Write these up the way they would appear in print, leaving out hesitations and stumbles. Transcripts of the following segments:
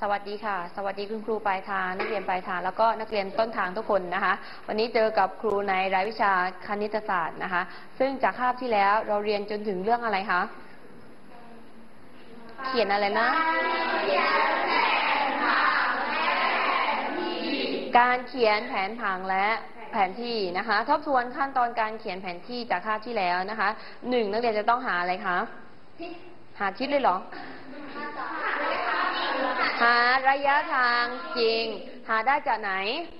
วัสดีค่ะสวัสดีคุณครูปลายทางนักเรียนปลายทางแล้วก็นักเรียนต้นทางทุกคนนะคะวันนี้เจอกับครูในรายวิชาคณิตศาสตร์นะคะซึ่งจากคาบที่แล้วเราเรียนจนถึงเรื่องอะไรคะเขียนอะไรนะการเขียนแผนผังและแผนที่นะคะทบทวนขั้นตอนการเขียนแผนที่จากคาบที่แล้วนะคะ1นักเรียนจะต้องหาอะไรคะหาทิศเลยเหรอหาระยะทางจริงหาได้จากไหน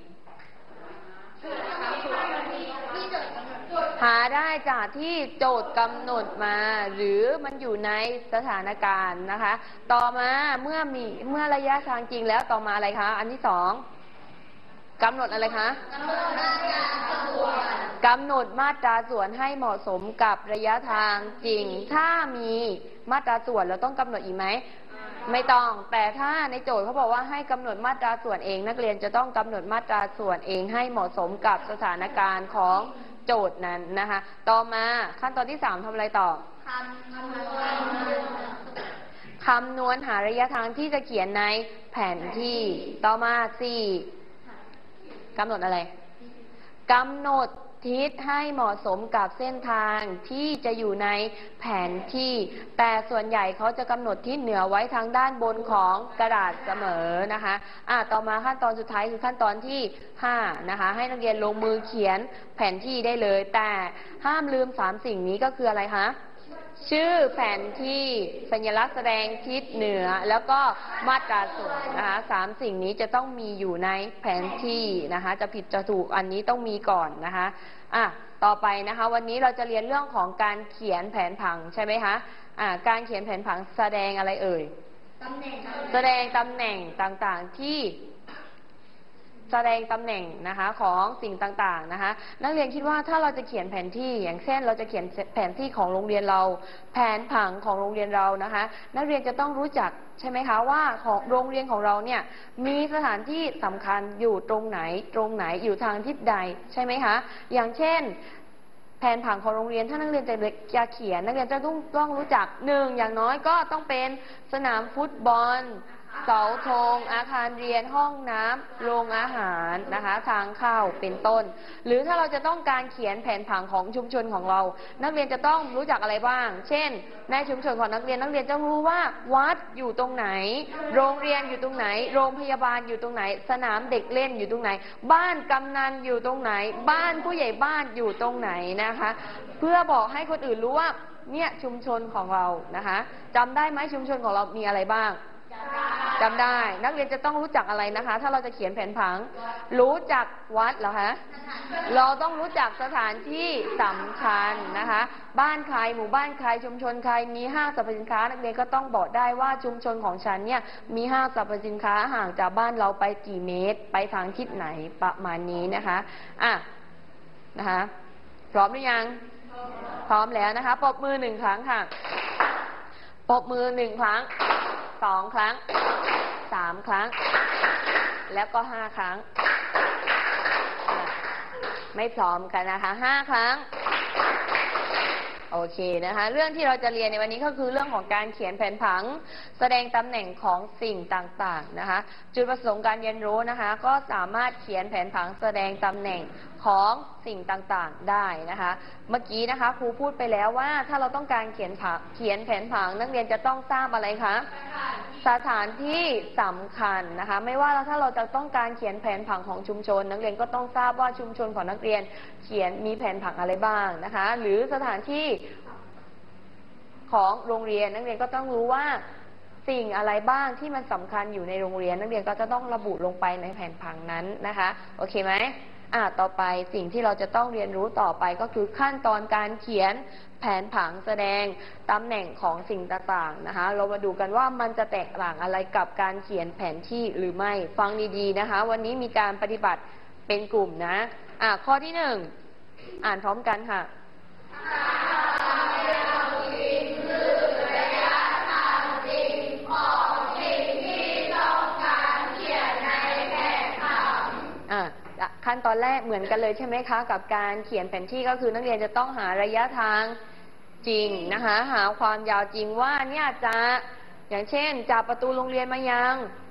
หาได้จากที่โจทย์กำหนดมาหรือมันอยู่ในสถานการณ์นะคะต่อมาเมื่อระยะทางจริงแล้วต่อมาอะไรคะอันที่สองกำหนดอะไรคะกำหนดมาตราส่วนให้เหมาะสมกับระยะทางจริงถ้ามีมาตราส่วนเราต้องกำหนดอีกไหมไม่ต้องแต่ถ้าในโจทย์เขาบอกว่าให้กำหนดมาตราส่วนเองนักเรียนจะต้องกำหนดมาตราส่วนเองให้เหมาะสมกับสถานการณ์ของโจทย์นั้นนะคะต่อมาขั้นตอนที่3ทำอะไรต่อคำนวณหาระยะทางที่จะเขียนในแผนที่ต่อมา4กำหนดอะไรกำหนดทิศให้เหมาะสมกับเส้นทางที่จะอยู่ในแผนที่แต่ส่วนใหญ่เขาจะกำหนดทิศเหนือไว้ทางด้านบนของกระดาษเสมอนะคะต่อมาขั้นตอนสุดท้ายคือขั้นตอนที่5นะคะให้นักเรียนลงมือเขียนแผนที่ได้เลยแต่ห้ามลืม3สิ่งนี้ก็คืออะไรคะชื่อแผนที่สัญลักษณ์แสดงทิศเหนือแล้วก็มาตราส่วนนะคะ3สิ่งนี้จะต้องมีอยู่ในแผนที่นะคะจะผิดจะถูกอันนี้ต้องมีก่อนนะคะต่อไปนะคะวันนี้เราจะเรียนเรื่องของการเขียนแผนผังใช่ไหมคะการเขียนแผนผังแสดงอะไรเอ่ยแสดงตำแหน่งต่างๆที่แสดงตำแหน่งนะคะของสิ่งต่างๆนะคะนักเรียนคิดว่าถ้าเราจะเขียนแผนที่อย่างเช่นเราจะเขียนแผนที่ของโรงเรียนเราแผนผังของโรงเรียนเรานะคะนักเรียนจะต้องรู้จักใช่ไหมคะว่าของโรงเรียนของเราเนี่ยมีสถานที่สำคัญอยู่ตรงไหนอยู่ทางทิศใดใช่ไหมคะอย่างเช่นแผนผังของโรงเรียนถ้านักเรียนจะเขียนนักเรียนจะต้องรู้จัก1อย่างน้อยก็ต้องเป็นสนามฟุตบอลเสาธงอาคารเรียนห้องน้ำโรงอาหารนะคะทางเข้าเป็นต้นหรือถ้าเราจะต้องการเขียนแผนผังของชุมชนของเรานักเรียนจะต้องรู้จักอะไรบ้างเช่นในชุมชนของนักเรียนจะรู้ว่าวัดอยู่ตรงไหนโรงเรียนอยู่ตรงไหนโรงพยาบาลอยู่ตรงไหนสนามเด็กเล่นอยู่ตรงไหนบ้านกำนันอยู่ตรงไหนบ้านผู้ใหญ่บ้านอยู่ตรงไหนนะคะเพื่อบอกให้คนอื่นรู้ว่าเนี่ยชุมชนของเรานะคะจำได้ไหมชุมชนของเรามีอะไรบ้างจำได้นักเรียนจะต้องรู้จักอะไรนะคะถ้าเราจะเขียนแผนผังรู้จักวัดเหรอคะเราต้องรู้จักสถานที่สำคัญนะคะบ้านใครหมู่บ้านใครชุมชนใครมีห้างสรรพสินค้านักเรียนก็ต้องบอกได้ว่าชุมชนของฉันเนี่ยมีห้างสรรพสินค้าห่างจากบ้านเราไปกี่เมตรไปทางทิศไหนประมาณนี้นะคะนะคะพร้อมหรือยังพร้อมแล้วนะคะปรบมือ1ครั้งค่ะปรบมือ1ครั้ง2ครั้ง3ครั้งแล้วก็5ครั้งไม่พร้อมกันนะคะ5ครั้งโอเคนะคะเรื่องที่เราจะเรียนในวันนี้ก็คือเรื่องของการเขียนแผนผังแสดงตำแหน่งของสิ่งต่างๆนะคะจุดประสงค์การเรียนรู้นะคะก็สามารถเขียนแผนผังแสดงตำแหน่งของสิ่งต่างๆได้นะคะเมื่อกี้นะคะครูพูดไปแล้วว่าถ้าเราต้องการเขียนแผนผังนักเรียนจะต้องทราบอะไรคะสถานที่สำคัญนะคะไม่ว่าถ้าเราจะต้องการเขียนแผนผังของชุมชนนักเรียนก็ต้องทราบว่าชุมชนของนักเรียนเขียนมีแผนผังอะไรบ้างนะคะหรือสถานที่ของโรงเรียนนักเรียนก็ต้องรู้ว่าสิ่งอะไรบ้างที่มันสำคัญอยู่ในโรงเรียนนักเรียนก็จะต้องระบุลงไปในแผนผังนั้นนะคะโอเคไหมต่อไปสิ่งที่เราจะต้องเรียนรู้ต่อไปก็คือขั้นตอนการเขียนแผนผังแสดงตำแหน่งของสิ่งต่างๆนะคะเรามาดูกันว่ามันจะแตกต่างอะไรกับการเขียนแผนที่หรือไม่ฟังดีๆนะคะวันนี้มีการปฏิบัติเป็นกลุ่มนะข้อที่1อ่านพร้อมกันค่ะขั้นตอนแรกเหมือนกันเลยใช่ไหมคะกับการเขียนแผนที่ก็คือนักเรียนจะต้องหาระยะทางจริงนะคะหาความยาวจริงว่าเนี่ยจะอย่างเช่นจากประตูโรงเรียนมายัง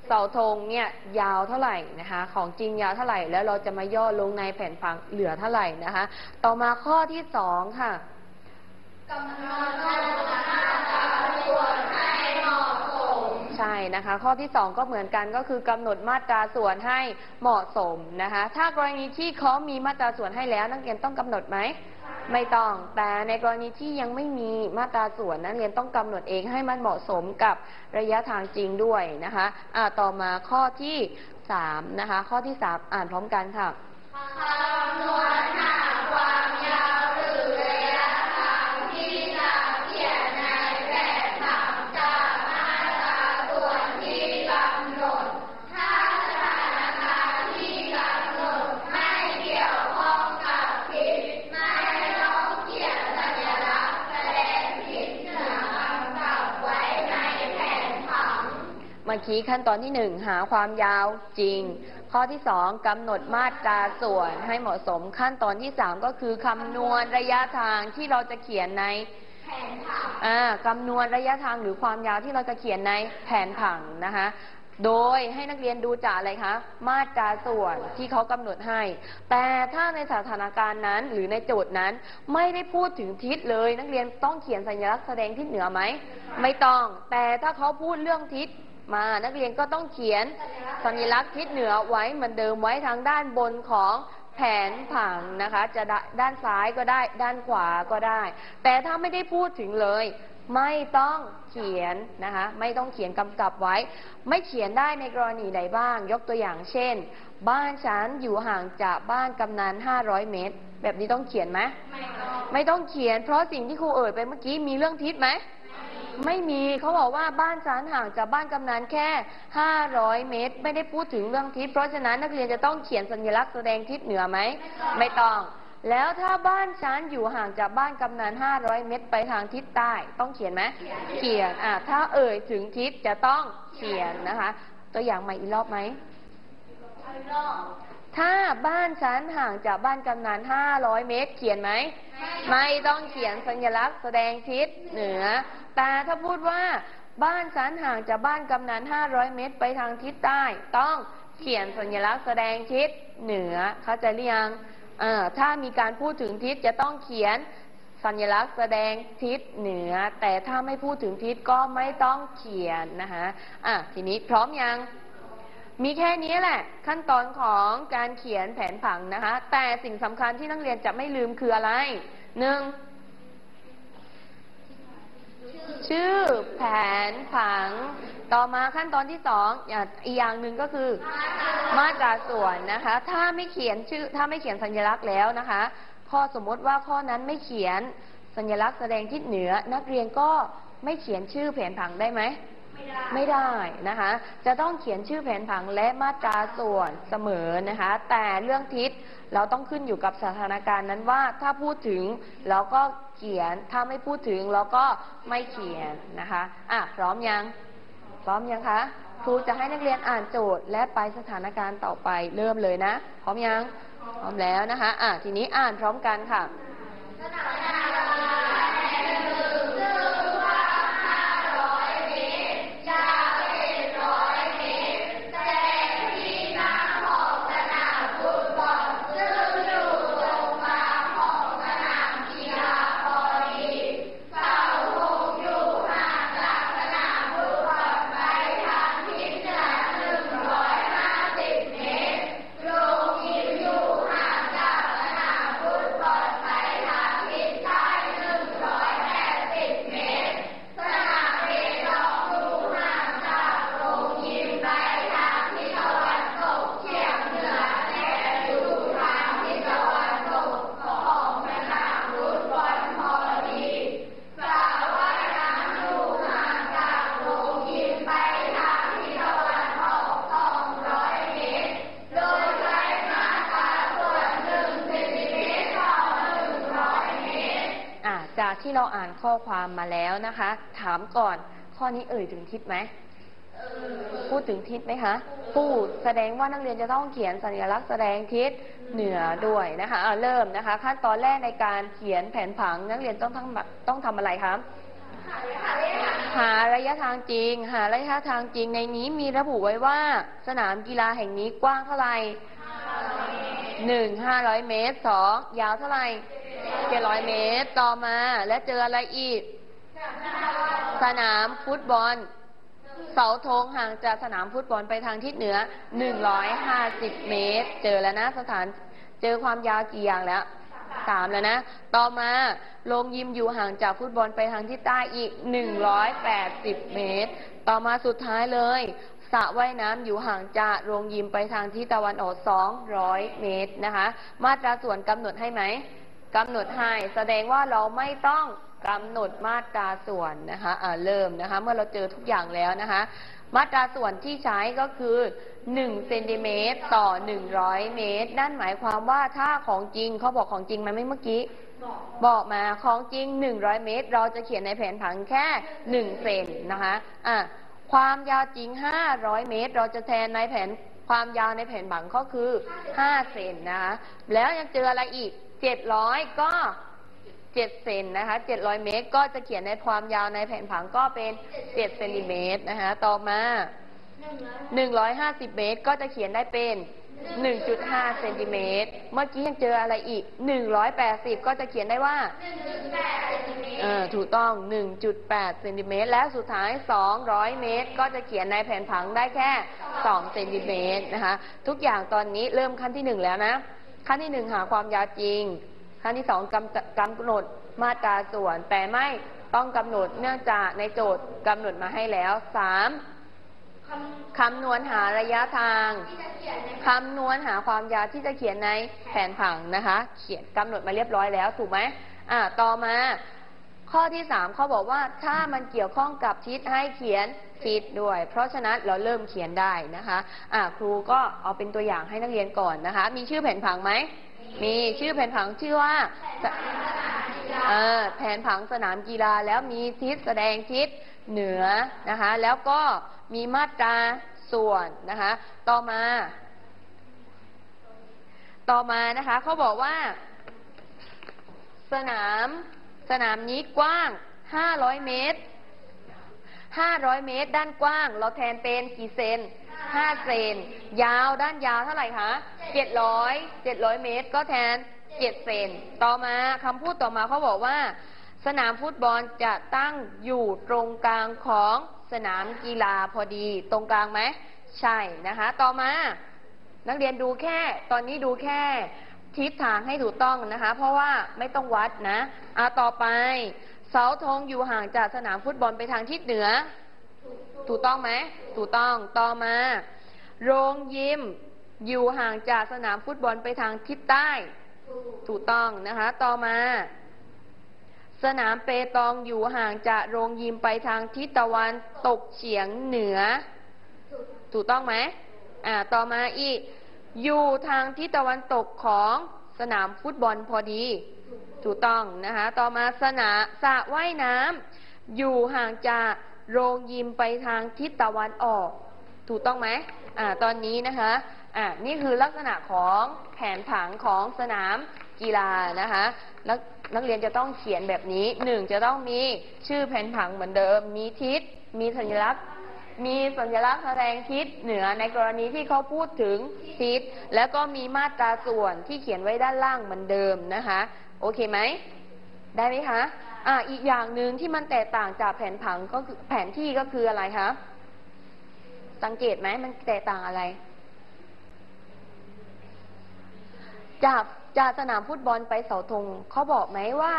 เสาธงเนี่ยยาวเท่าไหร่นะคะของจริงยาวเท่าไหร่แล้วเราจะมาย่อลงในแผนผังเหลือเท่าไหร่นะคะต่อมาข้อที่สองค่ะกำหนดมาตราส่วนให้เหมาะสมใช่นะคะข้อที่สองก็เหมือนกันก็คือกำหนดมาตราส่วนให้เหมาะสมนะคะถ้ากรณีที่เขามีมาตราส่วนให้แล้วนักเรียนต้องกำหนดไหมไม่ต้องแต่ในกรณีที่ยังไม่มีมาตราส่วนนักเรียนต้องกำหนดเองให้มันเหมาะสมกับระยะทางจริงด้วยนะคะต่อมาข้อที่สามนะคะข้อที่สามอ่านพร้อมกันค่ะคำนวณหาความยาวหรือระยะทางที่จะเขียนในแผนผังจากมาตราส่วนที่กำหนดถ้าสถานการณ์ที่กำหนดไม่เกี่ยวข้องกับผิดไม่ต้องเขียนสัญลักษณ์แสดงผิดเหนือกำกับไว้ในแผนผังเมื่อกี้ขั้นตอนที่หนึ่งหาความยาวจริงข้อที่สองกำหนดมาตราส่วนให้เหมาะสมขั้นตอนที่สามก็คือคำนวณระยะทางที่เราจะเขียนในแผนผังคำนวณระยะทางหรือความยาวที่เราจะเขียนในแผนผังนะคะโดยให้นักเรียนดูจากอะไรคะมาตราส่วนที่เขากำหนดให้แต่ถ้าในสถานการณ์นั้นหรือในโจทย์นั้นไม่ได้พูดถึงทิศเลยนักเรียนต้องเขียนสัญลักษณ์แสดงทิศเหนือไหมไม่ต้องแต่ถ้าเขาพูดเรื่องทิศมานักเรียนก็ต้องเขียนสัญลักษณ์ทิศเหนือไว้เหมือนเดิมไว้ทางด้านบนของแผนผังนะคะจะด้านซ้ายก็ได้ด้านขวาก็ได้แต่ถ้าไม่ได้พูดถึงเลยไม่ต้องเขียนนะคะไม่ต้องเขียนกำกับไว้ไม่เขียนได้ในกรณีใดบ้างยกตัวอย่างเช่นบ้านฉันอยู่ห่างจากบ้านกำนัน500 เมตรแบบนี้ต้องเขียนไหมไม่ต้องเขียนเพราะสิ่งที่ครูเอ่ยไปเมื่อกี้มีเรื่องทิศไหมไม่มีเขาบอกว่าบ้านฉันห่างจากบ้านกำนันแค่500 เมตรไม่ได้พูดถึงเรื่องทิศเพราะฉะนั้นนักเรียนจะต้องเขียนสัญลักษณ์แสดงทิศเหนือไหมไม่ต้องแล้วถ้าบ้านฉันอยู่ห่างจากบ้านกำนัน500 เมตรไปทางทิศใต้ต้องเขียนไหมเขียนถ้าเอ่ยถึงทิศจะต้องเขียนนะคะตัวอย่างใหม่อีกรอบไหมถ้าบ้านฉันห่างจากบ้านกำนัน500 เมตรเขียนไหมไม่ต้องเขียนสัญลักษณ์แสดงทิศเหนือแต่ถ้าพูดว่าบ้านฉันห่างจากบ้านกำนัน500 เมตรไปทางทิศใต้ต้องเขียนสัญลักษณ์แสดงทิศเหนือเข้าใจหรือยังถ้ามีการพูดถึงทิศจะต้องเขียนสัญลักษณ์แสดงทิศเหนือแต่ถ้าไม่พูดถึงทิศก็ไม่ต้องเขียนนะคะทีนี้พร้อมยังมีแค่นี้แหละขั้นตอนของการเขียนแผนผังนะคะแต่สิ่งสำคัญที่นักเรียนจะไม่ลืมคืออะไรชื่อแผนผังต่อมาขั้นตอนที่สองอีกอย่างหนึ่งก็คือมาตราส่วนนะคะถ้าไม่เขียนชื่อถ้าไม่เขียนสัญลักษณ์แล้วนะคะข้อสมมติว่าข้อนั้นไม่เขียนสัญลักษณ์แสดงทิศเหนือนักเรียนก็ไม่เขียนชื่อแผนผังได้ไหมไม่ได้นะคะจะต้องเขียนชื่อแผนผังและมาตราส่วนเสมอนะคะแต่เรื่องทิศเราต้องขึ้นอยู่กับสถานการณ์นั้นว่าถ้าพูดถึงเราก็เขียนถ้าไม่พูดถึงเราก็ไม่เขียนนะคะพร้อมยังคะครูจะให้นักเรียนอ่านโจทย์และไปสถานการณ์ต่อไปเริ่มเลยนะพร้อมยังพร้อมแล้วนะคะทีนี้อ่านพร้อมกันค่ะจากที่เราอ่านข้อความมาแล้วนะคะถามก่อนข้อนี้เอ่ยถึงทิศไหมพูดถึงทิศไหมคะพูดแสดงว่านักเรียนจะต้องเขียนสัญลักษณ์แสดงทิศเหนือด้วยนะคะเริ่มนะคะขั้นตอนแรกในการเขียนแผนผังนักเรียนต้องทำอะไรคะหาระยะทางจริงในนี้มีระบุไว้ว่าสนามกีฬาแห่งนี้กว้างเท่าไหร่500 เมตร2ยาวเท่าไหร่700 เมตรต่อมาและเจออะไรอีกสนามฟุตบอลเสาธงห่างจากสนามฟุตบอลไปทางทิศเหนือ150 เมตรเจอแล้วนะเจอความยาวกี่อย่างแล้ว3แล้วนะต่อมาโรงยิมอยู่ห่างจากฟุตบอลไปทางทิศใต้อีก180 เมตรต่อมาสุดท้ายเลยสระว่ายน้ำอยู่ห่างจากโรงยิมไปทางทิศตะวันออก200 เมตรนะคะมาตราส่วนกำหนดให้ไหมกำหนดให้แสดงว่าเราไม่ต้องกำหนดมาตราส่วนนะคะเริ่มนะคะเมื่อเราเจอทุกอย่างแล้วนะคะมาตราส่วนที่ใช้ก็คือ1 เซนติเมตรต่อ100 เมตรนั่นหมายความว่าถ้าของจริงเขาบอกของจริงมันไม่เมื่อกี้บอกมาของจริง100 เมตรเราจะเขียนในแผนผังแค่1 เซนนะคะความยาวจริง500 เมตรเราจะแทนในแผนความยาวในแผนผังก็คือ5 เซนนะคะแล้วยังเจออะไรอีก700ก็7 เซนนะคะ700 เมตรก็จะเขียนในความยาวในแผนผังก็เป็น7 เซนติเมตรนะคะต่อมา150 เมตรก็จะเขียนได้เป็น 1.5 เซนติเมตรเมื่อกี้ยังเจออะไรอีก180ก็จะเขียนได้ว่าถูกต้อง 1.8 เซนติเมตรและสุดท้าย200 เมตรก็จะเขียนในแผนผังได้แค่2 เซนติเมตรนะคะทุกอย่างตอนนี้เริ่มขั้นที่1แล้วนะขั้นที่1หาความยาวจริงขั้นที่2กำหนดมาตราส่วนแต่ไม่ต้องกำหนดเนื่องจากในโจทย์กำหนดมาให้แล้ว3คำนวณหาระยะทางคำนวณหาความยาวที่จะเขียนในแผนผังนะคะเขียนกำหนดมาเรียบร้อยแล้วถูกไหมต่อมาข้อที่3เขาบอกว่าถ้ามันเกี่ยวข้องกับทิศให้เขียนทิศด้วยเพราะฉะนั้นเราเริ่มเขียนได้นะคะครูก็เอาเป็นตัวอย่างให้นักเรียนก่อนนะคะมีชื่อแผนผังไหมมีชื่อแผนผังชื่อว่าแผนผังสนามกีฬาแล้วมีทิศแสดงทิศเหนือนะคะแล้วก็มีมาตราส่วนนะคะต่อมานะคะเขาบอกว่าสนามนี้กว้าง500 เมตร500 เมตรด้านกว้างเราแทนเป็นกี่เซน5 เซนยาวด้านยาวเท่าไหร่คะ700 เมตรก็แทน7 เซนต่อมาคำพูดต่อมาเขาบอกว่าสนามฟุตบอลจะตั้งอยู่ตรงกลางของสนามกีฬาพอดีตรงกลางไหมใช่นะคะต่อมานักเรียนดูแค่ตอนนี้ดูแค่ทิศทางให้ถูกต้องนะคะเพราะว่าไม่ต้องวัดนะต่อไปเสาธงอยู่ห่างจากสนามฟุตบอลไปทางทิศเหนือถูกต้องไหมถูกต้องต่อมาโรงยิมอยู่ห่างจากสนามฟุตบอลไปทางทิศใต้ถูกต้องนะคะต่อมาสนามเปตองอยู่ห่างจากโรงยิมไปทางทิศตะวันตกเฉียงเหนือถูกต้องไหมต่อมาอีกอยู่ทางทิศตะวันตกของสนามฟุตบอลพอดีถูกต้องนะคะต่อมาสระว่ายน้ำอยู่ห่างจากโรงยิมไปทางทิศตะวันออกถูกต้องไหมตอนนี้นะคะนี่คือลักษณะของแผนผังของสนามกีฬานะคะนักเรียนจะต้องเขียนแบบนี้1จะต้องมีชื่อแผนผังเหมือนเดิมมีทิศมีสัญลักษณ์แสดงทิศเหนือในกรณีที่เขาพูดถึงทิศแล้วก็มีมาตราส่วนที่เขียนไว้ด้านล่างเหมือนเดิมนะคะโอเคไหมได้ไหมคะอีกอย่างหนึ่งที่มันแตกต่างจากแผนผังก็คือแผนที่ก็คืออะไรคะสังเกตไหมมันแตกต่างอะไรจากสนามฟุตบอลไปเสาธงเขาบอกไหมว่า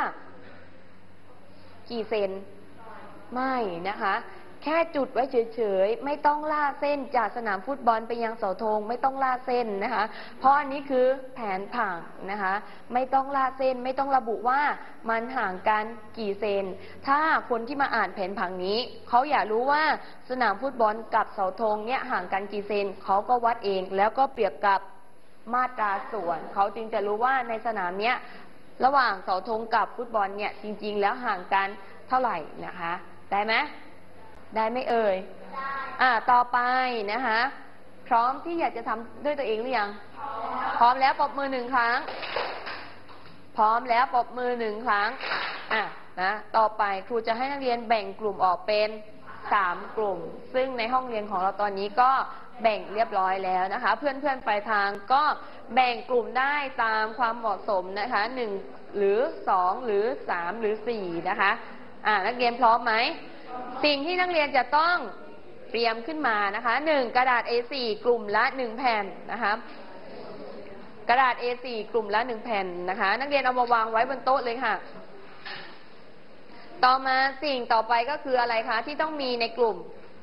กี่เซนไม่นะคะแค่จุดไว้เฉยๆไม่ต้องลากเส้นจากสนามฟุตบอลไปยังเสาธงไม่ต้องลากเส้นนะคะเพราะอันนี้คือแผนผังนะคะไม่ต้องลากเส้นไม่ต้องระบุว่ามันห่างกันกี่เซนถ้าคนที่มาอ่านแผนผังนี้เขาอยากรู้ว่าสนามฟุตบอลกับเสาธงเนี่ยห่างกันกี่เซนเขาก็วัดเองแล้วก็เปรียบกับมาตราส่วนเขาจึงจะรู้ว่าในสนามเนี้ยระหว่างเสาธงกับฟุตบอลเนี่ยจริงๆแล้วห่างกันเท่าไหร่นะคะได้ไหมได้ไหมเอ่ยต่อไปนะคะพร้อมที่อยากจะทำด้วยตัวเองหรือยังพร้อมแล้วปรบมือ1 ครั้งพร้อมแล้วปรบมือ1 ครั้งนะต่อไปครูจะให้นักเรียนแบ่งกลุ่มออกเป็น3 กลุ่มซึ่งในห้องเรียนของเราตอนนี้ก็แบ่งเรียบร้อยแล้วนะคะเพื่อนๆปลายทางก็แบ่งกลุ่มได้ตามความเหมาะสมนะคะ1หรือ2หรือ3หรือ4นะคะนักเรียนพร้อมไหมสิ่งที่นักเรียนจะต้องเตรียมขึ้นมานะคะ1กระดาษ A4 กลุ่มละ1แผ่นนะคะกระดาษ A4 กลุ่มละ1แผ่นนะคะนักเรียนเอามาวางไว้บนโต๊ะเลยค่ะต่อมาสิ่งต่อไปก็คืออะไรคะที่ต้องมีในกลุ่ม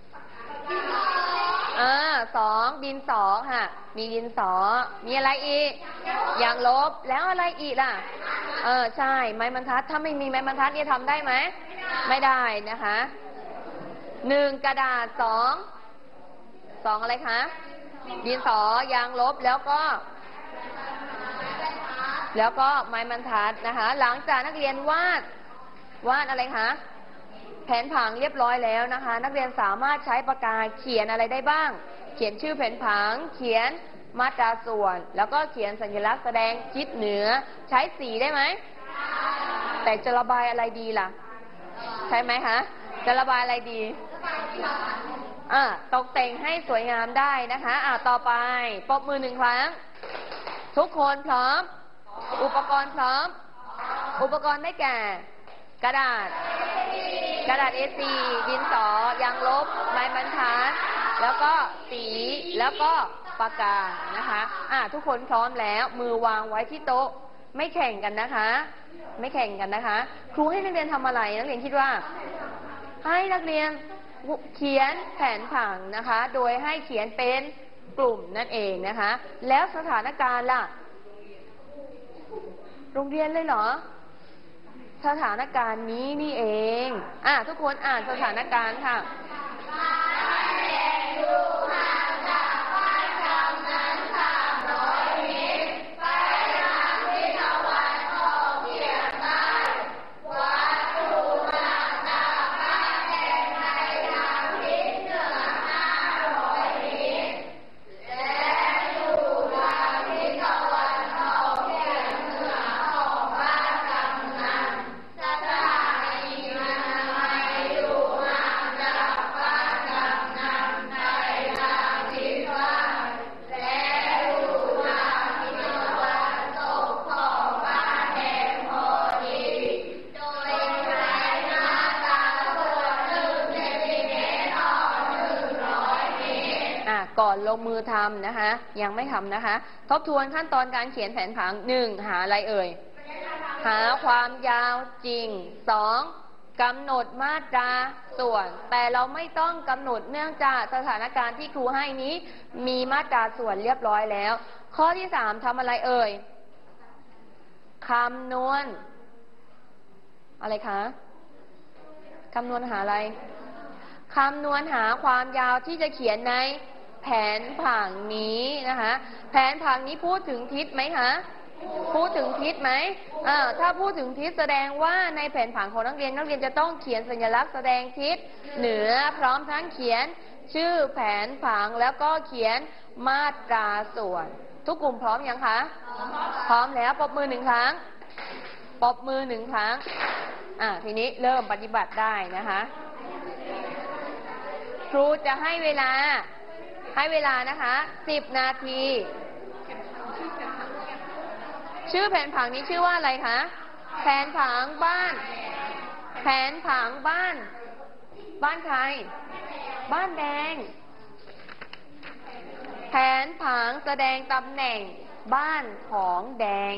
2ดินสอค่ะมีดินสอมีอะไรอีกยางลบแล้วอะไรอีกล่ะใช่ไม้บรรทัดถ้าไม่มีไม้บรรทัดเนี่ยทำได้ไหมไม่ได้นะคะ1กระดาษ2อะไรคะดินสอยางลบแล้วก็ไม้บรรทัดนะคะหลังจากนักเรียนวาดอะไรคะแผนผังเรียบร้อยแล้วนะคะนักเรียนสามารถใช้ปากกาเขียนอะไรได้บ้างเขียนชื่อแผนผังเขียนมาตราส่วนแล้วก็เขียนสัญลักษณ์แสดงทิศเหนือใช้สีได้ไหมแต่จะระบายอะไรดีล่ะใช่ไหมคะจะระบายอะไรดีตกแต่งให้สวยงามได้นะคะต่อไปปรบมือ1 ครั้งทุกคนพร้อมอุปกรณ์พร้อมอุปกรณ์ได้แก่กระดาษ A4 ดินสอยางลบไม้บรรทัดแล้วก็สีแล้วก็ปากกานะคะทุกคนพร้อมแล้วมือวางไว้ที่โต๊ะไม่แข่งกันนะคะครูให้นักเรียนทำอะไรนักเรียนคิดว่าให้นักเรียนเขียนแผนผังนะคะโดยให้เขียนเป็นกลุ่มนั่นเองนะคะแล้วสถานการณ์ล่ะโรงเรียนเลยเหรอสถานการณ์นี้นี่เองทุกคนอ่านสถานการณ์ค่ะก่อนลงมือทำนะคะยังไม่ทำนะคะทบทวนขั้นตอนการเขียนแผนผัง1หาอะไรเอ่ยหาความยาวจริง2กำหนดมาตราส่วนแต่เราไม่ต้องกำหนดเนื่องจากสถานการณ์ที่ครูให้นี้มีมาตราส่วนเรียบร้อยแล้วข้อที่3ทำอะไรเอ่ยคำนวณอะไรคะคำนวณหาอะไรคำนวณหาความยาวที่จะเขียนในแผนผังนี้นะคะแผนผังนี้พูดถึงทิศไหมคะพูดถึงทิศไหมถ้าพูดถึงทิศแสดงว่าในแผนผังของนักเรียนจะต้องเขียนสัญลักษณ์แสดงทิศเหนือพร้อมทั้งเขียนชื่อแผนผังแล้วก็เขียนมาตราส่วนทุกกลุ่มพร้อมยังคะพร้อมแล้วปรบมือ1 ครั้งปรบมือ1 ครั้งทีนี้เริ่มปฏิบัติได้นะคะครูจะให้เวลานะคะ10 นาทีชื่อแผนผังนี้ชื่อว่าอะไรคะแผนผังบ้านใครบ้านแดงแผนผังแสดงตำแหน่งบ้านของแดง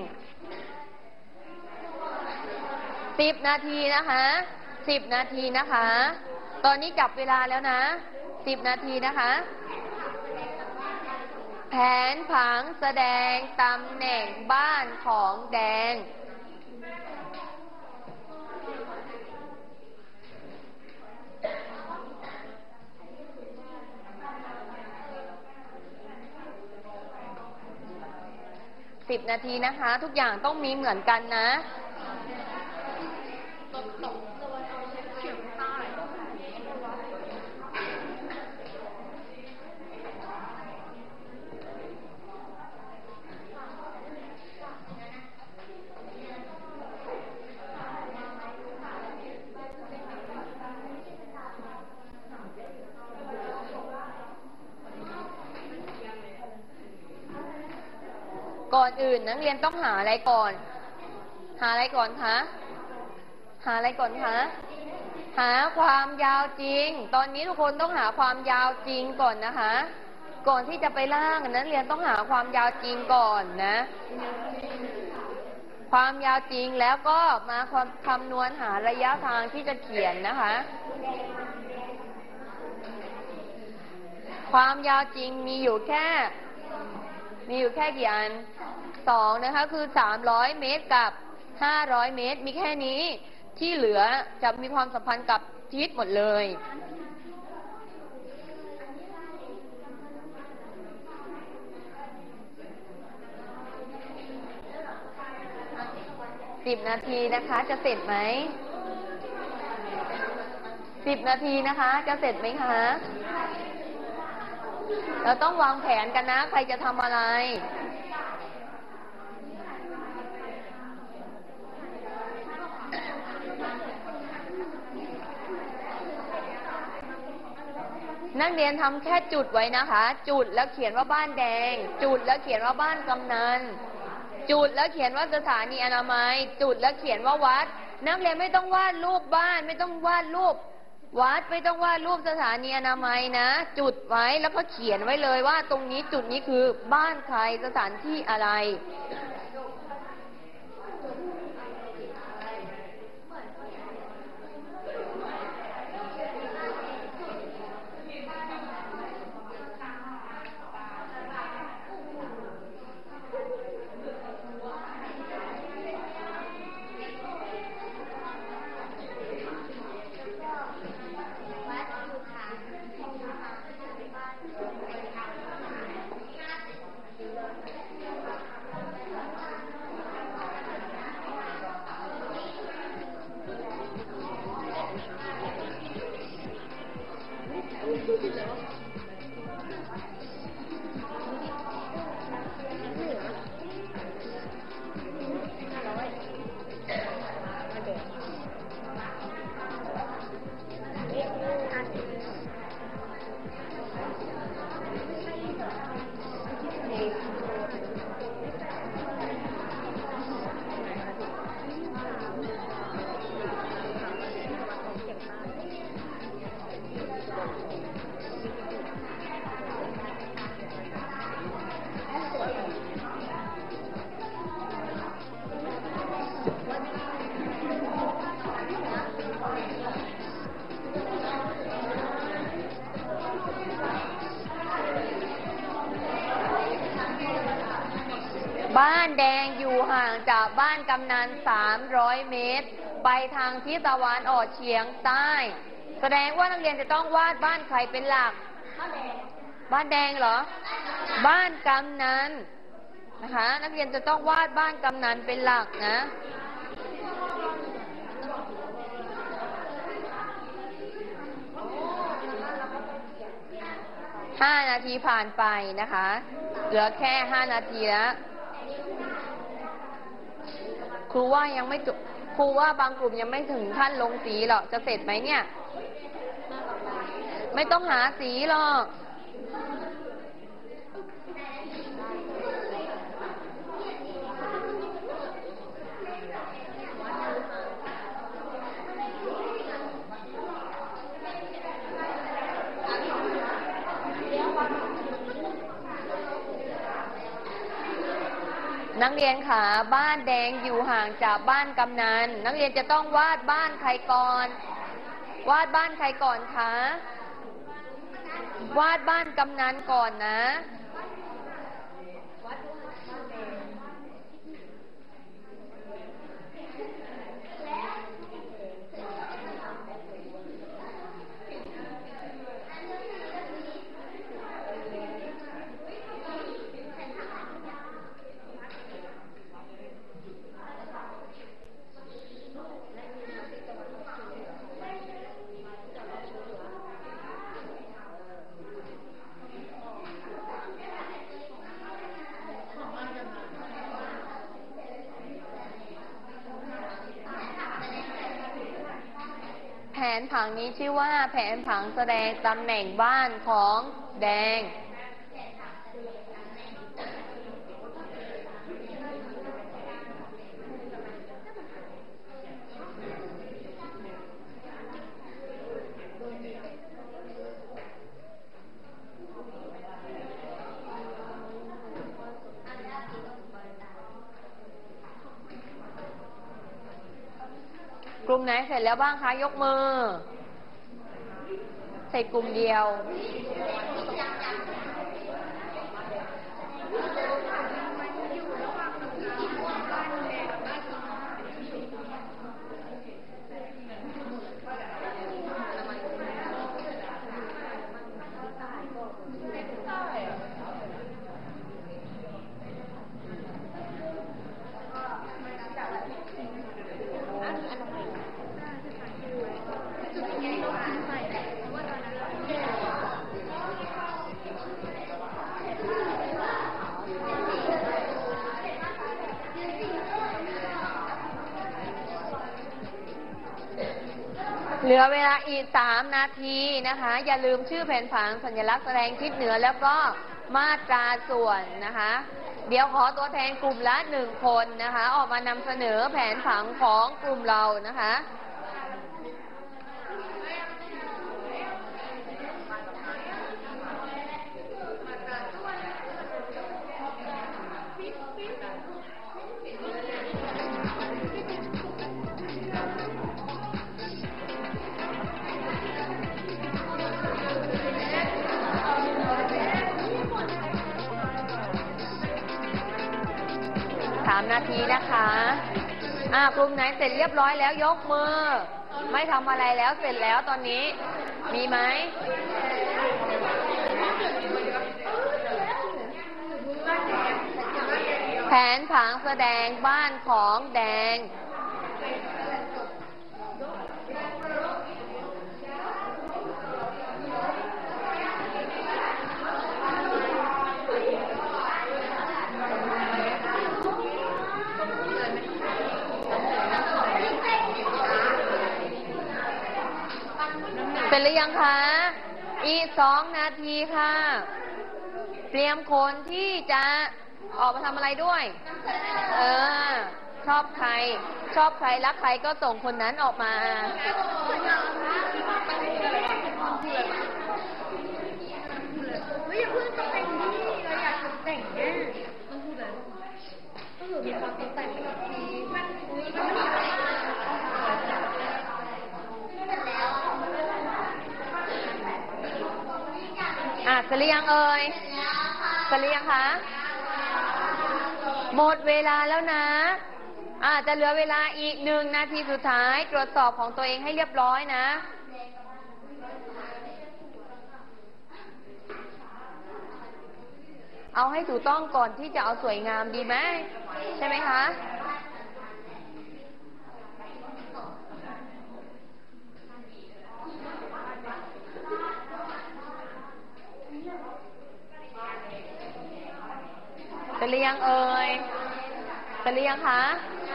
10 นาทีนะคะ10 นาทีนะคะตอนนี้จับเวลาแล้วนะ10 นาทีนะคะแผนผังแสดงตำแหน่งบ้านของแดง10 นาทีนะคะทุกอย่างต้องมีเหมือนกันนะก่อนอื่นนักเรียนต้องหาอะไรก่อน หาอะไรก่อนคะ หาอะไรก่อนคะ หาความยาวจริง ตอนนี้ทุกคนต้องหาความยาวจริงก่อนนะคะ ก่อนที่จะไปล่างนักเรียนต้องหาความยาวจริงก่อนนะ ความยาวจริงแล้วก็มาคำนวณหาระยะทางที่จะเขียนนะคะ ความยาวจริงมีอยู่แค่กี่อัน2นะคะคือ300 เมตรกับ500 เมตรมีแค่นี้ที่เหลือจะมีความสัมพันธ์กับทิศหมดเลย10 นาทีนะคะจะเสร็จไหม10 นาทีนะคะจะเสร็จไหมคะเราต้องวางแผนกันนะใครจะทำอะไรนักเรียนทำแค่จุดไว้นะคะจุดแล้วเขียนว่าบ้านแดงจุดแล้วเขียนว่าบ้านกำนันจุดแล้วเขียนว่าสถานีอนามัยจุดแล้วเขียนว่าวัดนักเรียนไม่ต้องวาดรูปบ้านไม่ต้องวาดรูปวัดไม่ต้องวาดรูปสถานีอนามัยนะจุดไว้แล้วก็เขียนไว้เลยว่าตรงนี้จุดนี้คือบ้านใครสถานที่อะไรบ้านแดงอยู่ห่างจากบ้านกำนัน300 เมตรไปทางทิศตะวันออกเฉียงใต้แสดงว่านักเรียนจะต้องวาดบ้านใครเป็นหลักบ้านแดงเหรอบ้านกำนันนะคะนักเรียนจะต้องวาดบ้านกำนันเป็นหลักนะ5 นาทีผ่านไปนะคะเหลือแค่5 นาทีแล้วครูว่ายังไม่จบครูว่าบางกลุ่มยังไม่ถึงขั้นลงสีหรอกจะเสร็จไหมเนี่ยไม่ต้องหาสีหรอกนักเรียนค่ะบ้านแดงอยู่ห่างจากบ้านกำนันนักเรียนจะต้องวาดบ้านใครก่อนวาดบ้านใครก่อนคะวาดบ้านกำนันก่อนนะแผนผังนี้ชื่อว่าแผนผังแสดงตำแหน่งบ้านของแดงลุ่มไหนเสร็จแล้วบ้างคะยกมือใส่กลุ่มเดียวเหลือเวลาอีก3 นาทีนะคะอย่าลืมชื่อแผนผังสัญลักษณ์แสดงทิศเหนือแล้วก็มาตราส่วนนะคะเดี๋ยวขอตัวแทนกลุ่มละ1 คนนะคะออกมานำเสนอแผนผังของกลุ่มเรานะคะ3 นาทีนะคะกลุ่มไหนเสร็จเรียบร้อยแล้วยกมือไม่ทำอะไรแล้วเสร็จแล้วตอนนี้มีไหมแผนผังแสดงบ้านของแดงเสร็จหรือยังคะอีก2 นาทีค่ะเตรียมคนที่จะออกมาทำอะไรด้วยชอบใครรักใครก็ส่งคนนั้นออกมาอย่าเพิ่งตกแต่งนี่เราอยากตกแต่งเนี่ยต้องพูดเลยก็คือมีความตกแต่งเป็นทีมันเสร็จหรือยังเอ่ยเสร็จหรือยังคะหมดเวลาแล้วนะจะเหลือเวลาอีก1 นาทีสุดท้ายตรวจสอบของตัวเองให้เรียบร้อยนะเอาให้ถูกต้องก่อนที่จะเอาสวยงามดีไหมใช่ไหมคะเสร็จหรือยังเอ่ยเสร็จหรือยังคะ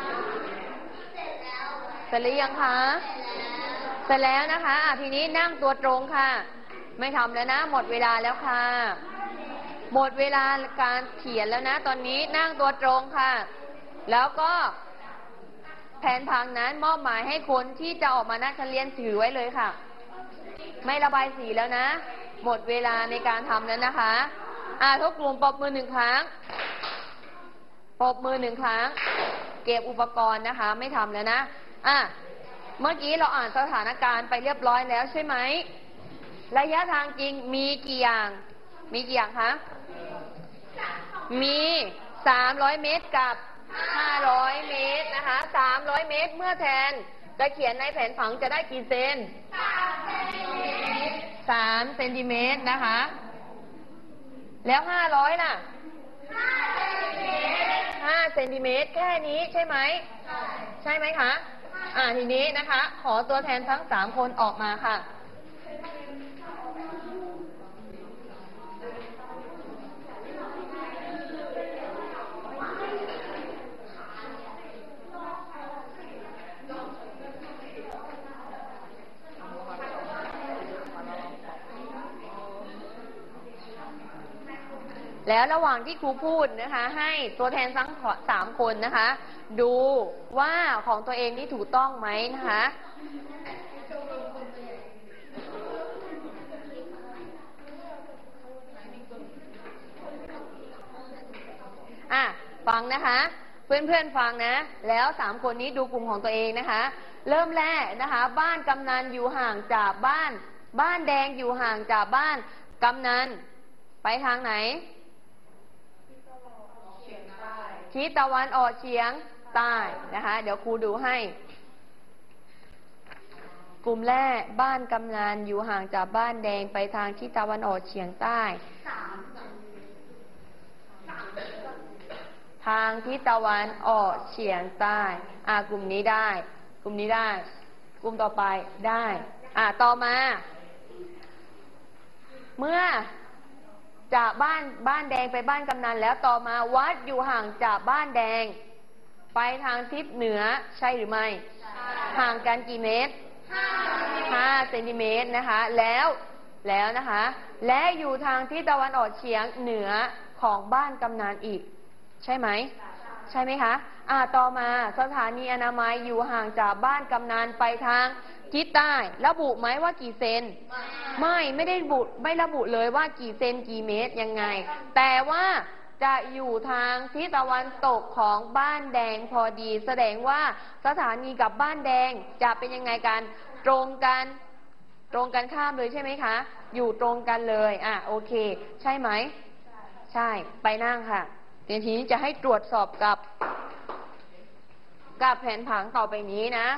เสร็จหรือยังคะเสร็จแล้วนะคะทีนี้นั่งตัวตรงค่ะไม่ทำแล้วนะหมดเวลาแล้วค่ะหมดเวลาการเขียนแล้วนะตอนนี้นั่งตัวตรงค่ะแล้วก็แผนผังนั้นมอบหมายให้คนที่จะออกมานักเรียนถือไว้เลยค่ะไม่ระบายสีแล้วนะหมดเวลาในการทำแล้วนะคะทุกกลุ่มปรบมือ1 ครั้งปรบมือ1 ครั้งเก็บอุปกรณ์นะคะไม่ทำแล้วนะเมื่อกี้เราอ่านสถานการณ์ไปเรียบร้อยแล้วใช่ไหมระยะทางจริงมีกี่อย่างคะมี300 เมตรกับ500 เมตรนะคะ300 เมตรเมื่อแทนจะเขียนในแผนผังจะได้กี่เซน3 เซนติเมตรนะคะแล้ว500ล่ะ5 เซนติเมตรแค่นี้ใช่ไหมใช่ไหมคะทีนี้นะคะขอตัวแทนทั้ง3 คนออกมาค่ะแล้วระหว่างที่ครูพูดนะคะให้ตัวแทนทั้ง3 คนนะคะดูว่าของตัวเองนี่ถูกต้องไหมนะคะฟังนะคะเพื่อนๆฟังนะแล้ว3 คนนี้ดูกลุ่มของตัวเองนะคะเริ่มแรกนะคะ บ้านกำนันอยู่ห่างจากบ้านแดงอยู่ห่างจากบ้านกำนันไปทางไหนทิศตะวันออกเฉียงใต้นะคะเดี๋ยวครูดูให้กลุ่มแรกบ้านกำนันอยู่ห่างจากบ้านแดงไปทางทิศตะวันออกเฉียงใต้ทางทิศตะวันออกเฉียงใต้กลุ่มนี้ได้กลุ่มนี้ได้กลุ่มต่อไปได้ต่อมาเมื่อจากบ้านแดงไปบ้านกำนันแล้วต่อมาวัดอยู่ห่างจากบ้านแดงไปทางทิศเหนือใช่หรือไม่ห่างกันกี่เมตร5 เซนติเมตรนะคะแล้วนะคะและอยู่ทางทิศตะวันออกเฉียงเหนือของบ้านกำนันอีกใช่ไหมใช่ไหมคะต่อมาสถานีอนามัยอยู่ห่างจากบ้านกำนันไปทางทิศใต้ระบุไหมว่ากี่เซนไม่ได้ระบุเลยว่ากี่เซนกี่เมตรยังไงแต่ว่าจะอยู่ทางทิศตะวันตกของบ้านแดงพอดีแสดงว่าสถานีกับบ้านแดงจะเป็นยังไงกันตรงกันข้ามเลยใช่ไหมคะอยู่ตรงกันเลยโอเคใช่ไหมใช่ไปนั่งค่ะเดี๋ยวทีนี้จะให้ตรวจสอบกับแผนผังต่อไปนี้นะ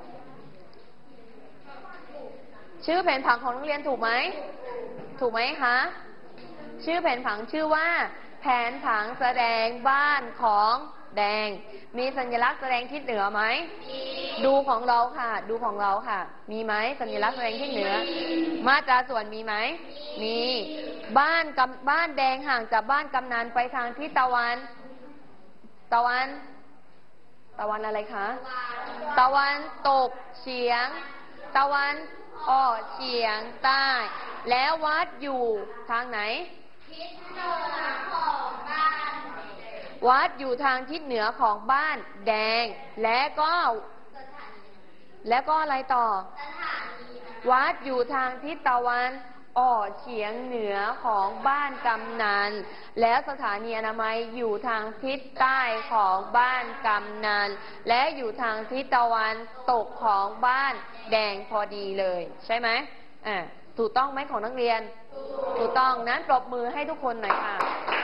ชื่อแผนผังของนักเรียนถูกไหมคะชื่อแผนผังชื่อว่าแผนผังแสดงบ้านของแดงมีสัญลักษณ์แสดงทิศเหนือไหมดูของเราค่ะมีไหมสัญลักษณ์แสดงทิศเหนือมาตราส่วนมีไหมมีบ้านแดงห่างจากบ้านกำนันไปทางทิศตะวันอะไรคะตะวันตกเฉียงตะวันออกเฉียงใต้แล้ววัดอยู่ทางไหนทิศเหนือของบ้านวัดอยู่ทางทิศเหนือของบ้านแดงและก็อะไรต่อวัดอยู่ทางทิศตะวันออกเฉียงเหนือของบ้านกำนันแล้วสถานีอนามัยอยู่ทางทิศใต้ของบ้านกำนันและอยู่ทางทิศตะวันตกของบ้านแดงพอดีเลยใช่ไหมถูกต้องไหมของนักเรียนถูกต้องนั้นปรบมือให้ทุกคนหน่อยค่ะ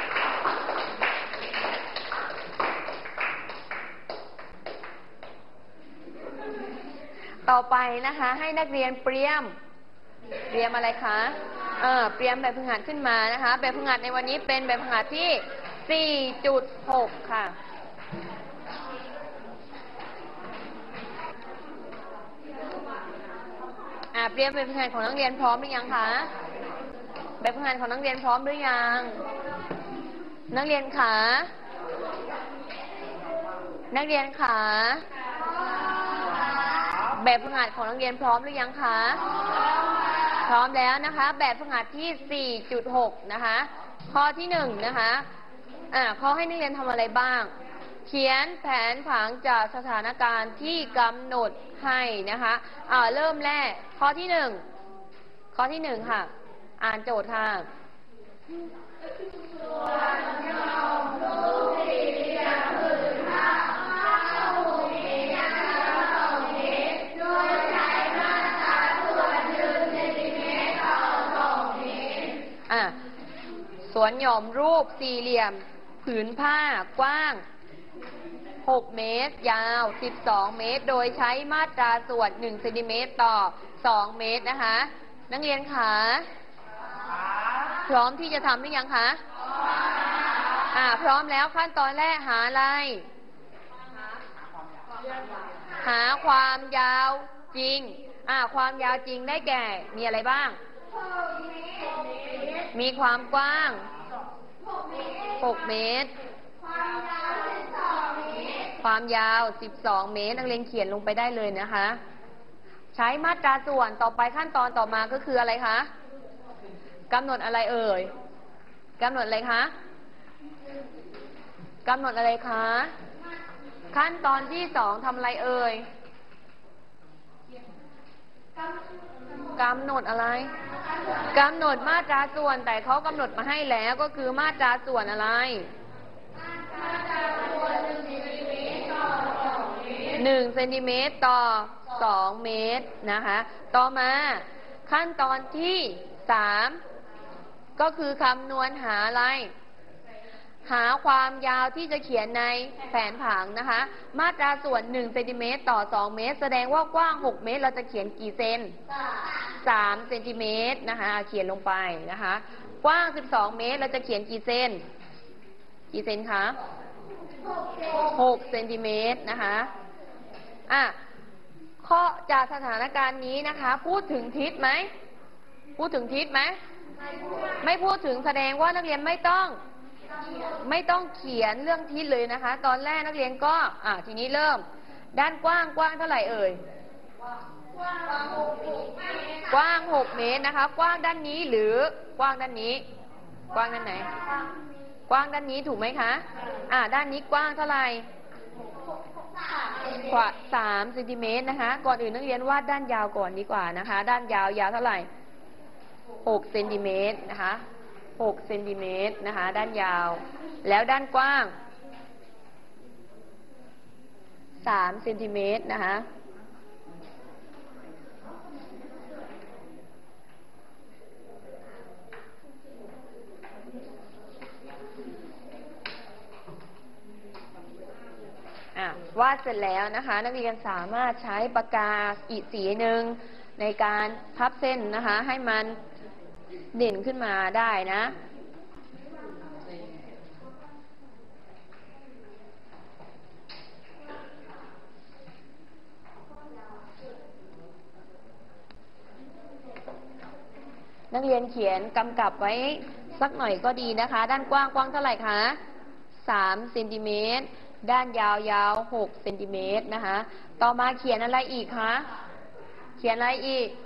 ต่อไปนะคะให้นักเรียนเตรียมอะไรคะเตรียมแบบฝึกหัดขึ้นมานะคะแบบฝึกหัดในวันนี้เป็นแบบฝึกหัดที่ 4.6 ค่ะเตรียมแบบฝึกหัดของนักเรียนพร้อมหรือยังคะแบบฝึกหัดของนักเรียนพร้อมหรือยังนักเรียนขาแบบฝึกหัดของนักเรียนพร้อมหรือยังคะพร้อมแล้วนะคะแบบฝึกหัดที่ 4.6 นะคะข้อที่ 1 นะคะข้อให้นักเรียนทำอะไรบ้างเขียนแผนผังจากสถานการณ์ที่กำหนดให้นะคะเริ่มแรกข้อที่ 1ค่ะอ่านโจทย์ค่ะสวนหย่อมรูปสี่เหลี่ยมผืนผ้ากว้าง6 เมตรยาว12 เมตรโดยใช้มาตราส่วน1 เซนติเมตรต่อ2 เมตรนะคะนักเรียนคะพร้อมที่จะทำหรือยังคะพร้อมแล้วขั้นตอนแรกหาอะไรหาความยาวจริงความยาวจริงได้แก่มีอะไรบ้างมีความกว้าง6 เมตรความยาว12 เมตรนักเรียนเขียนลงไปได้เลยนะคะใช้มาตราส่วนต่อไปขั้นตอนต่อมาก็คืออะไรคะกำหนดอะไรเอ่ยกำหนดอะไรคะขั้นตอนที่ 2ทำอะไรเอ่ยกำหนดอะไรกำหนดมาตราส่วนแต่เขากำหนดมาให้แล้วก็คือมาตราส่วนอะไร1 เซนติเมตรต่อ 2 เมตรนะคะ ต่อมาขั้นตอนที่ 3 ก็คือคำนวณหาอะไร หาความยาวที่จะเขียนในแผนผังนะคะ มาตราส่วน1เซนติเมตรต่อ2เมตรแสดงว่ากว้าง6เมตรเราจะเขียนกี่เซน3เซนติเมตรนะคะเขียนลงไปนะคะ กว้าง12เมตรเราจะเขียนกี่เซนคะ6เซนติเมตรนะคะข้อจากสถานการณ์นี้นะคะพูดถึงทิศไหมไม่พูดถึงแสดงว่านักเรียนไม่ต้องเขียนเรื่องทิศเลยนะคะ ตอนแรกนักเรียนก็ทีนี้เริ่มด้านกว้างเท่าไหร่เอ่ยกว้าง6เมตรนะคะกว้างด้านนี้หรือกว้างด้านนี้กว้างด้านไหนกว้างด้านนี้ถูกไหมคะด้านนี้กว้างเท่าไหร่กว่า3เซนติเมตรนะคะก่อนอื่นนักเรียนวาดด้านยาวก่อนดีกว่านะคะด้านยาวเท่าไหร่6เซนติเมตรนะคะ6เซนติเมตรนะคะด้านยาวแล้วด้านกว้าง3เซนติเมตรนะคะวาดเสร็จแล้วนะคะนักเรียนสามารถใช้ปากกาอีกสีหนึ่งในการพับเส้นนะคะให้มันเด่นขึ้นมาได้นะนักเรียนเขียนกำกับไว้สักหน่อยก็ดีนะคะด้านกว้างเท่าไหร่คะ3เซนติเมตรด้านยาว6เซนติเมตรนะคะต่อมาเขียนอะไรอีกคะเขียนอะไรอีก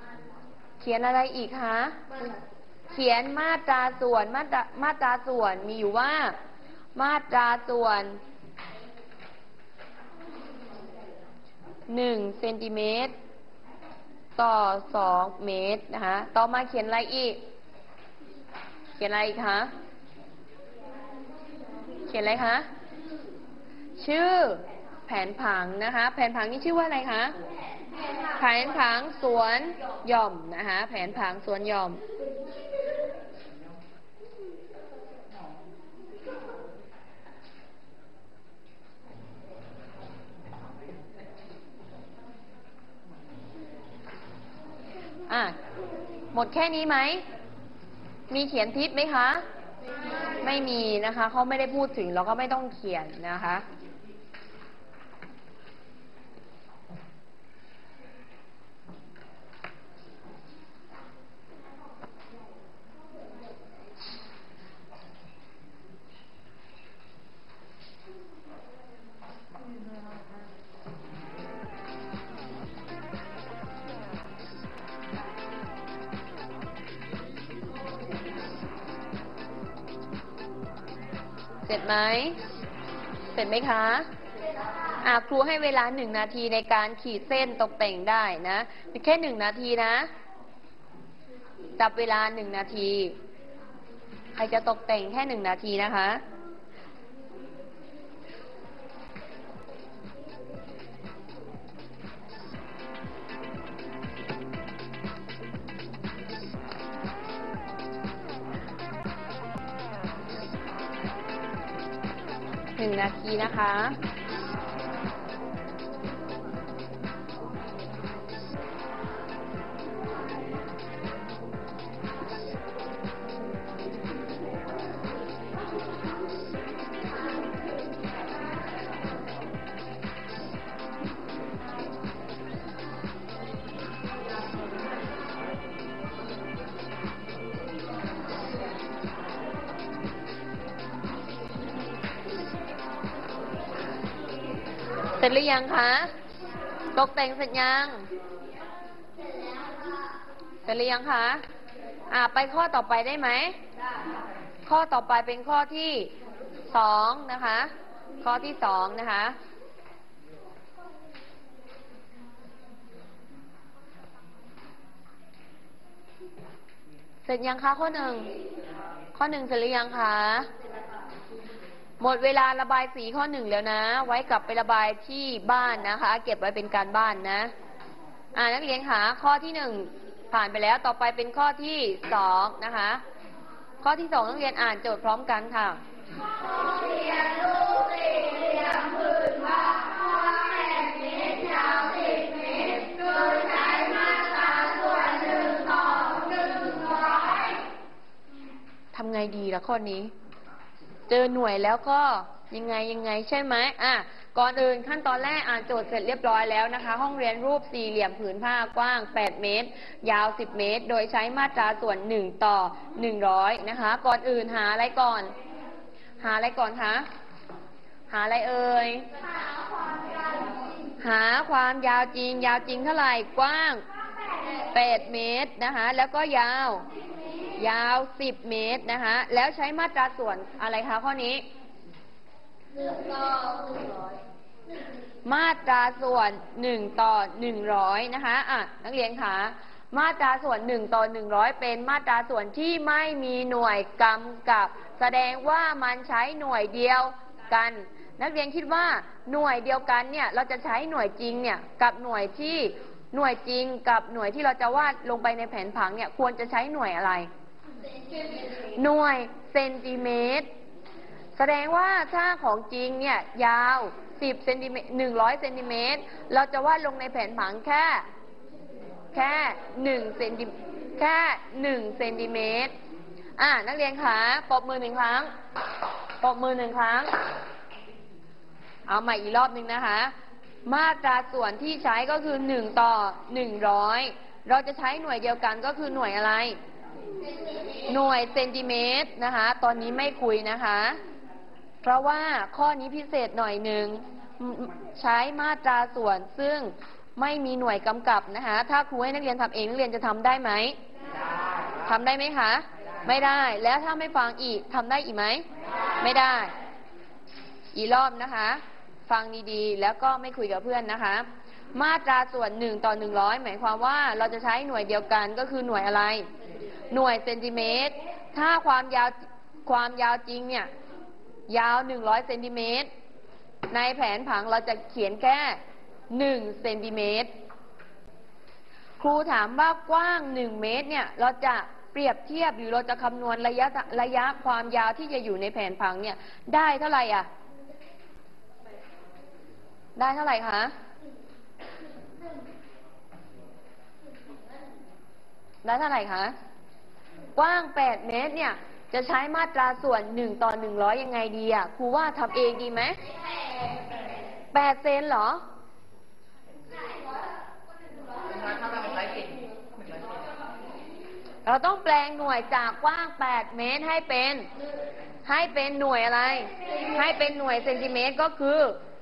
คะเขียนมาตราส่วนมาตราส่วนมีอยู่ว่ามาตราส่วน1เซนติเมตรต่อ2เมตรนะคะต่อมาเขียนอะไรอีกคะชื่อแผนผังนะคะแผนผังนี้ชื่อว่าอะไรคะแผนผังสวนหย่อมนะคะแผนผังสวนหย่อมหมดแค่นี้ไหมมีเขียนทิศไหมคะไม่มีนะคะเขาไม่ได้พูดถึงเราก็ไม่ต้องเขียนนะคะเสร็จไหมคะครูให้เวลา1 นาทีในการขีดเส้นตกแต่งได้นะแค่1 นาทีนะจับเวลา1 นาทีใครจะตกแต่งแค่1 นาทีนะคะ1 นาทีนะคะเสร็จหรือยังคะตกแต่งเสร็จยังเสร็จหรือยังคะไปข้อต่อไปได้ไหมข้อต่อไปเป็นข้อที่2นะคะข้อที่2นะคะเสร็จยังคะข้อ 1เสร็จหรือยังคะหมดเวลาระบายสีข้อ 1แล้วนะ ไว้กลับไประบายที่บ้านนะคะ เก็บไว้เป็นการบ้านนะนักเรียนคะข้อที่ 1ผ่านไปแล้วต่อไปเป็นข้อที่2นะคะ ข้อที่2นักเรียนอ่านโจทย์พร้อมกันค่ะเรียนรูปสี่เหลี่ยมผืนผ้ากว้าง8 เมตรยาว10 เมตรโดยใช้มาตราส่วน1:100ทำไงดีล่ะข้อนี้เจอหน่วยแล้วก็ยังไงใช่ไหมก่อนอื่นขั้นตอนแรกอ่านโจทย์เสร็จเรียบร้อยแล้วนะคะ ห้องเรียนรูปสี่เหลี่ยมผืนผ้ากว้าง8 เมตรยาว10 เมตรโดยใช้มาตราส่วน1:100นะคะก่อนอื่นหาอะไรก่อนคะหาอะไรเอ่ยหาความยาวจริงเท่าไหร่กว้าง8 เมตรนะคะแล้วก็ยาว10 เมตรนะคะแล้วใช้มาตราส่วนอะไรคะข้อนี้มาตราส่วน1:100นะคะนักเรียนคะมาตราส่วน1:100เป็นมาตราส่วนที่ไม่มีหน่วยกำกับแสดงว่ามันใช้หน่วยเดียวกันนักเรียนคิดว่าหน่วยเดียวกันเนี่ยเราจะใช้หน่วยจริงเนี่ยกับหน่วยจริงกับหน่วยที่เราจะวาดลงไปในแผนผังเนี่ยควรจะใช้หน่วยอะไรหน่วยเซนติเมตรแสดงว่าถ้าของจริงเนี่ยยาว10 เซนติเมตร100 เซนติเมตรเราจะวาดลงในแผนผังแค่1 เซนติเมตรนักเรียนคะปรบมือ1 ครั้งเอาใหม่อีกรอบนึงนะคะมาตราส่วนที่ใช้ก็คือ1:100เราจะใช้หน่วยเดียวกันก็คือหน่วยอะไรหน่วยเซนติเมตรนะคะตอนนี้ไม่คุยนะคะเพราะว่าข้อนี้พิเศษหน่อยหนึ่งใช้มาตราส่วนซึ่งไม่มีหน่วยกำกับนะคะถ้าครูให้นักเรียนทำเองนักเรียนจะทำได้ไหมทำได้ไหมคะไม่ได้แล้วถ้าไม่ฟังอีกทำได้อีกไหมไม่ได้อีกรอบนะคะฟังดีๆแล้วก็ไม่คุยกับเพื่อนนะคะมาตราส่วน1:100หมายความว่าเราจะใช้หน่วยเดียวกันก็คือหน่วยอะไรหน่วยเซนติเมตรถ้าความยาวจริงเนี่ยยาว100 เซนติเมตรในแผนผังเราจะเขียนแค่1 เซนติเมตรครูถามว่ากว้าง1 เมตรเนี่ยเราจะเปรียบเทียบหรือเราจะคำนวณระยะความยาวที่จะอยู่ในแผนผังเนี่ยได้เท่าไหร่ได้เท่าไหร่คะได้เท่าไหร่คะกว้าง8 เมตรเนี่ยจะใช้มาตราส่วน1:100ยังไงดีครูว่าทำเองดีไหม8 เซนเหรอเราต้องแปลงหน่วยจากกว้าง8 เมตรให้เป็นหน่วยอะไรให้เป็นหน่วยเซนติเมตรก็คือ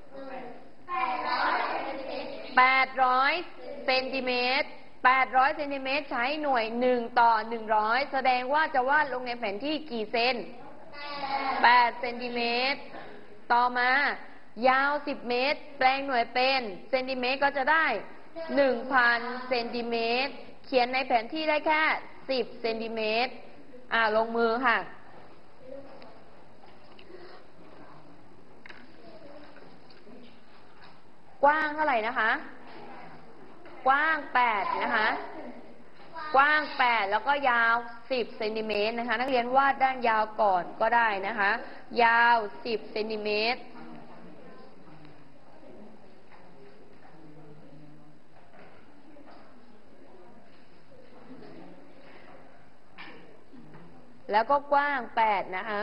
800 เซนติเมตร800 เซนติเมตรใช้หน่วย1:100แสดงว่าจะวาดลงในแผนที่กี่เซน8 เซนติเมตรต่อมายาว10 เมตรแปลงหน่วยเป็นเซนติเมตรก็จะได้ 1,000 เซนติเมตรเขียนในแผนที่ได้แค่10 เซนติเมตรลงมือค่ะกว้างเท่าไหร่นะคะกว้าง8นะคะกว้าง8แล้วก็ยาว10 เซนติเมตรนะคะนักเรียนวาดด้านยาวก่อนก็ได้นะคะยาว10 เซนติเมตรแล้วก็กว้าง8นะคะ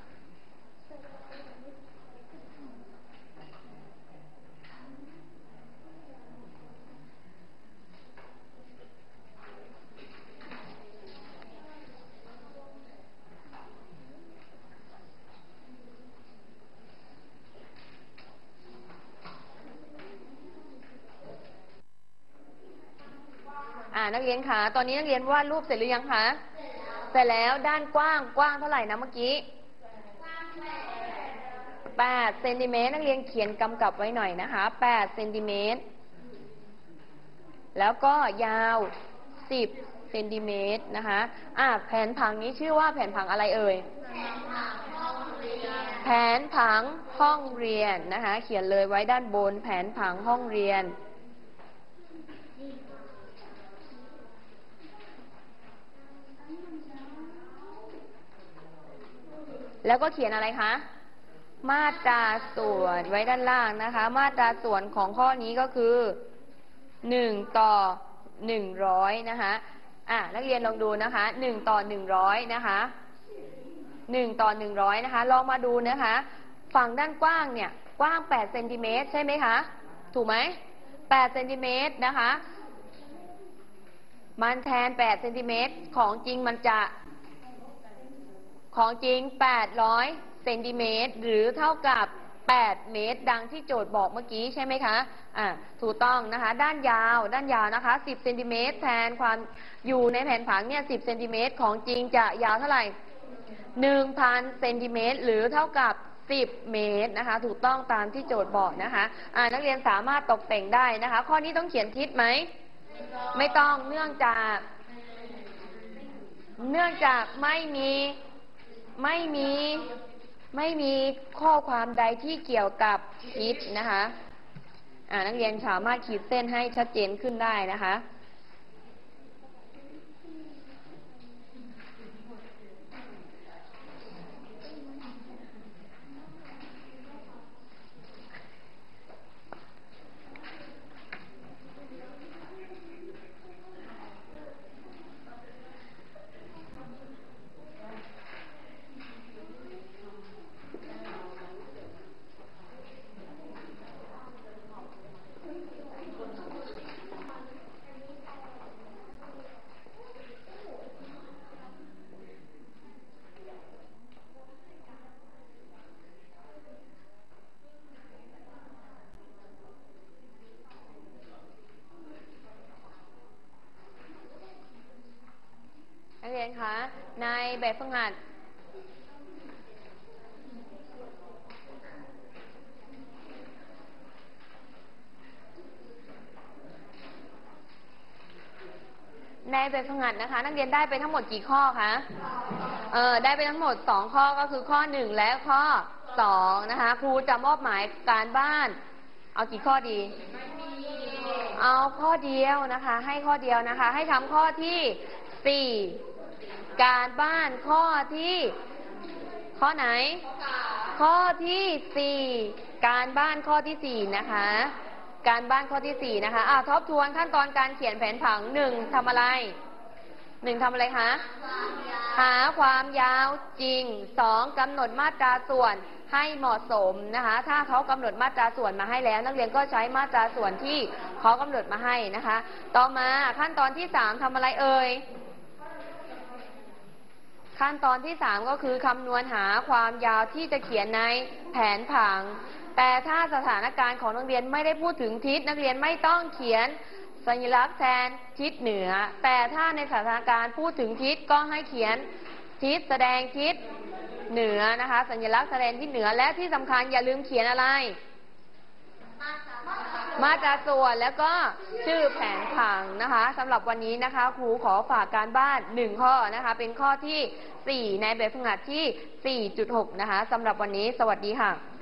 นักเรียนคะตอนนี้นักเรียนวาดรูปเสร็จหรือยังคะเสร็จแล้วด้านกว้างเท่าไหร่นะเมื่อกี้8 เซนติเมตรนักเรียนเขียนกำกับไว้หน่อยนะคะ8 เซนติเมตรแล้วก็ยาว10 เซนติเมตรนะคะแผนผังนี้ชื่อว่าแผนผังอะไรเอ่ยแผนผังห้องเรียนแผนผังห้องเรียนนะคะ เขียนเลยไว้ด้านบนแผนผังห้องเรียน แล้วก็เขียนอะไรคะมาตราส่วนไว้ด้านล่างนะคะ มาตราส่วนของข้อนี้ก็คือ1:100นะคะนักเรียนลองดูนะคะ1:100นะคะ1:100นะคะลองมาดูนะคะฝั่งด้านกว้างเนี่ยกว้าง8เซนติเมตรใช่ไหมคะถูกไหม8เซนติเมตรนะคะมันแทน8เซนติเมตรของจริงมันจะ800เซนติเมตรหรือเท่ากับ8เมตรดังที่โจทย์บอกเมื่อกี้ใช่ไหมคะถูกต้องนะคะด้านยาวนะคะ10เซนติเมตรแทนความอยู่ในแผนผังเนี่ย10เซนติเมตรของจริงจะยาวเท่าไหร่ 1,000 เซนติเมตรหรือเท่ากับ10เมตรนะคะถูกต้องตามที่โจทย์บอกนะคะนักเรียนสามารถตกแต่งได้นะคะข้อนี้ต้องเขียนทิศไหมไม่ต้องเนื่องจากไม่มีข้อความใดที่เกี่ยวกับทิศนะคะนักเรียนสามารถขีดเส้นให้ชัดเจนขึ้นได้นะคะนักเรียนคะในแบบฝึกหัดนะคะนักเรียนได้ไปทั้งหมดกี่ข้อคะได้ไปทั้งหมด2ข้อก็คือข้อ1และข้อ2นะคะครูจะมอบหมายการบ้านเอากี่ข้อดีเอาข้อเดียวนะคะให้ข้อเดียวนะคะให้ทำข้อที่4การบ้านข้อไหนข้อที่4การบ้านข้อที่4นะคะการบ้านข้อที่4นะคะทบทวนขั้นตอนการเขียนแผนผัง1ทำอะไร1ทำอะไรคะหาความยาวจริง2กำหนดมาตราส่วนให้เหมาะสมนะคะถ้าเขากำหนดมาตราส่วนมาให้แล้วนักเรียนก็ใช้มาตราส่วนที่เขากำหนดมาให้นะคะต่อมาขั้นตอนที่3ทำอะไรเอ่ยขั้นตอนที่3ก็คือคำนวณหาความยาวที่จะเขียนในแผนผังแต่ถ้าสถานการณ์ของนักเรียนไม่ได้พูดถึงทิศนักเรียนไม่ต้องเขียนสัญลักษณ์แทนทิศเหนือแต่ถ้าในสถานการณ์พูดถึงทิศก็ให้เขียนทิศแสดงทิศเหนือนะคะสัญลักษณ์แสดงทิศเหนือและที่สำคัญอย่าลืมเขียนอะไรมาตราส่วนแล้วก็ชื่อแผนผังนะคะสำหรับวันนี้นะคะครูขอฝากการบ้าน1ข้อนะคะเป็นข้อที่4ในแบบฝึกหัดที่ 4.6 นะคะสำหรับวันนี้สวัสดีค่ะ